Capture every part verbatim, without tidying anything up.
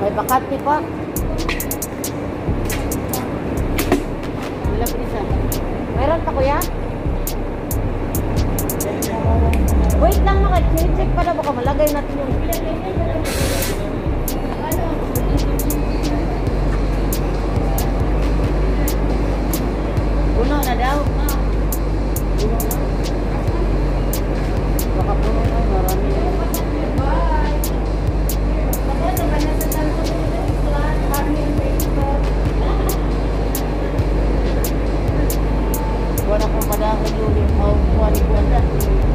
May bakante pa. Wala pa isa. Meron pa kuya? Wait lang, maka-check pa na baka malagay natin yung... Puno na daw. Puno na. Baka puno na, marami na. Buwan akong padahal yung buwan buwan buwan na.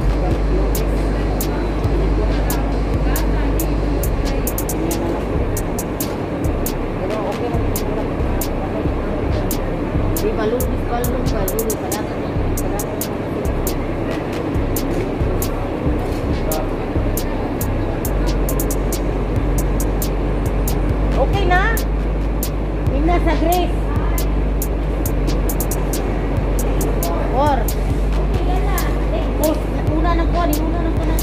Pero okay lang. Di malubis balong balong pala. Okay na? Ina sa Grace. Or. Oh, una ng kuwan, una ng kuwan.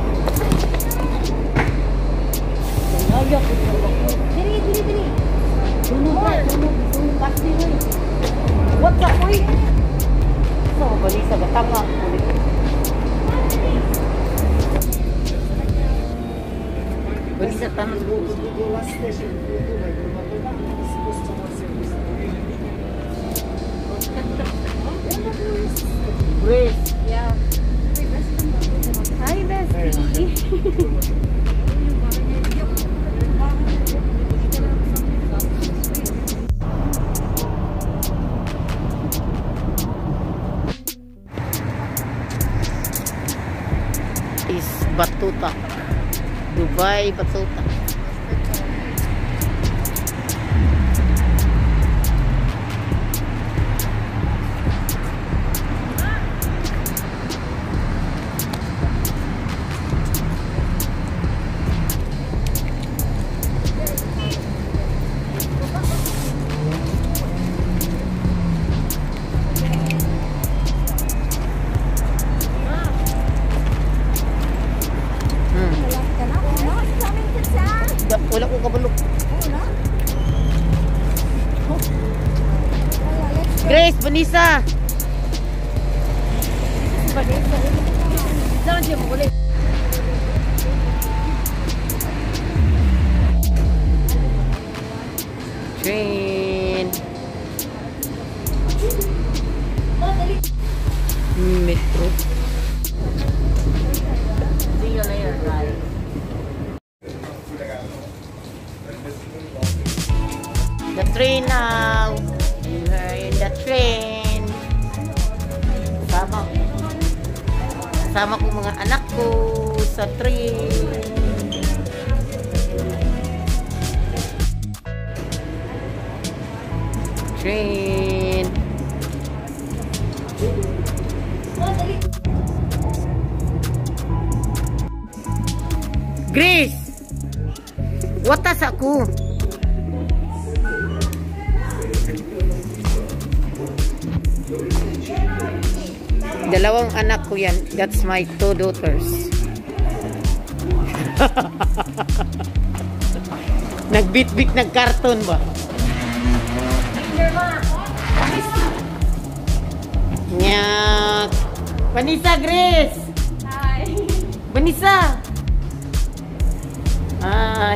Ayak, diri, diri, diri. Sunod na, sunod, sunod pasti mo. What's up, boy? So, bali sa gatanga. Bali sa tanong. Grace. Yeah. Hi, bestie. Is Batuta. Dubai Batuta. Wala ko kabalo. Grace, Vanessa. Saan siya mo ulit? Train. Metro. See you later, guys. The train now. We're in the train. Sama. Sama ko mga anak ko sa train. Train. Grace. Watas ako. Dalawang anak ko yan. That's my two daughters. Nagbit-bit ng karton ba? Nyak. Vanessa, Grace. Hi. Vanessa. Hi.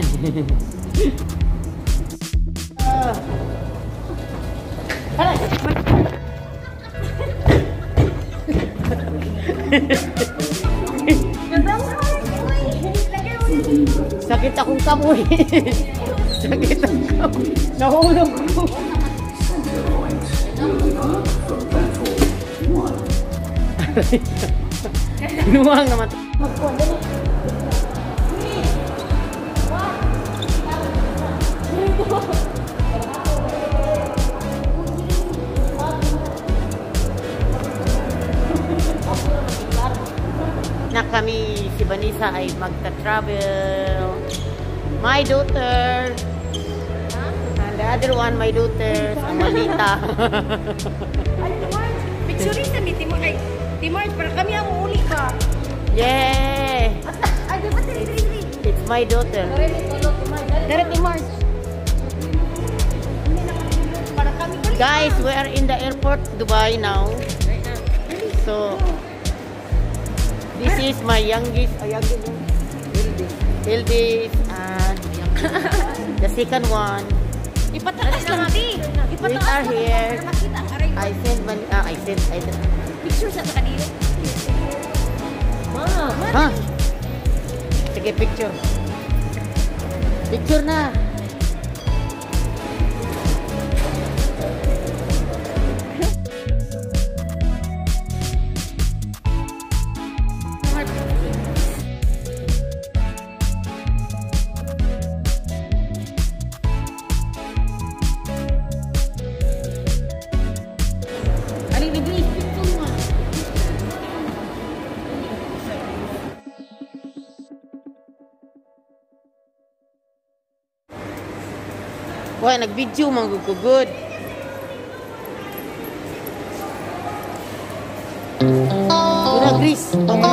Ah. Sakit akong kamoy. Sakit akong kamoy. Nahulog ko. Nuwang naman. Magkuhan dali. Na kami, si Vanessa ay magta-travel. My daughter. And the other one, my daughter, ang Malita. Ay, Timor. Picture sa mi, Timor. Ay, Timor, para kami ang uli ka. Yeah. Ay, di ba, tiri, tiri, tiri. It's my daughter. Dere kay Mars. Para kami balik. Guys, we are in the airport, Dubai now. So, this is my youngest, oh, youngest, Hildy, and the second one. Ipataas lang di. We are here. Para makita ang aray. I sent, man, ah, I sent, I sent. Picture sa kanila. Ma, Ha? Sige, picture. Picture na. Aling nag-iis, picture mo. Wah, nag-video manggugugod. Una, Gris.